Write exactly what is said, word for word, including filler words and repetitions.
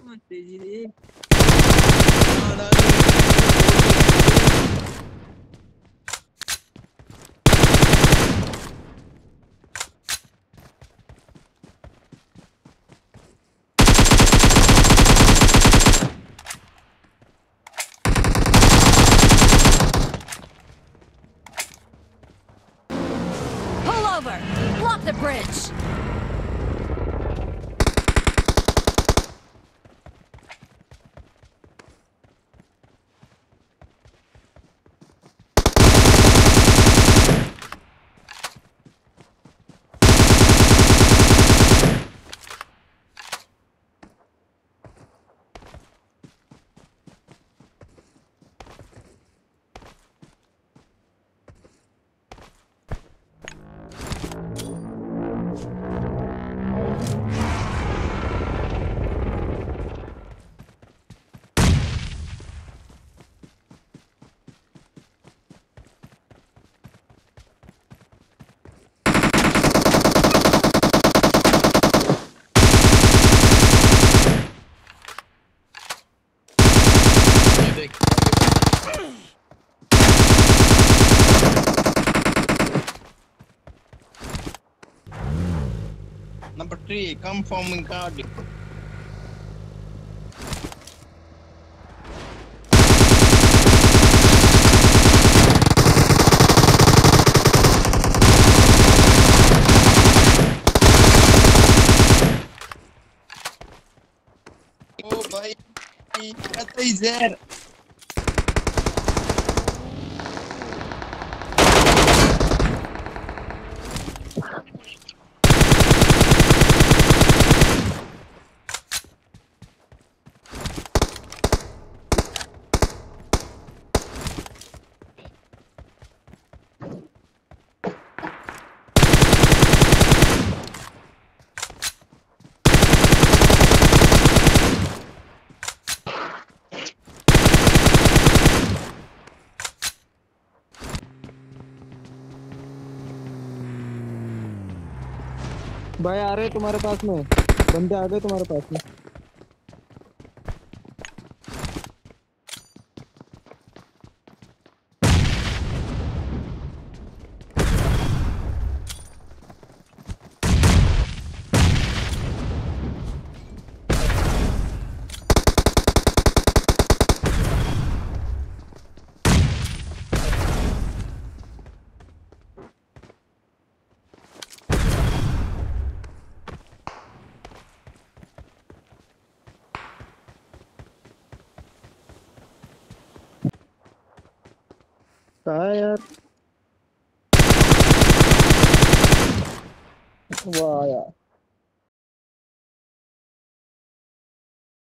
मत तेजी रे। Pull over! Block the bridge! Number three, come from Mingardi. Oh, boy, what is there? भाई आ रहे तुम्हारे पास में, बंदे आ गए तुम्हारे पास में। कहाँ है यार? वाह यार।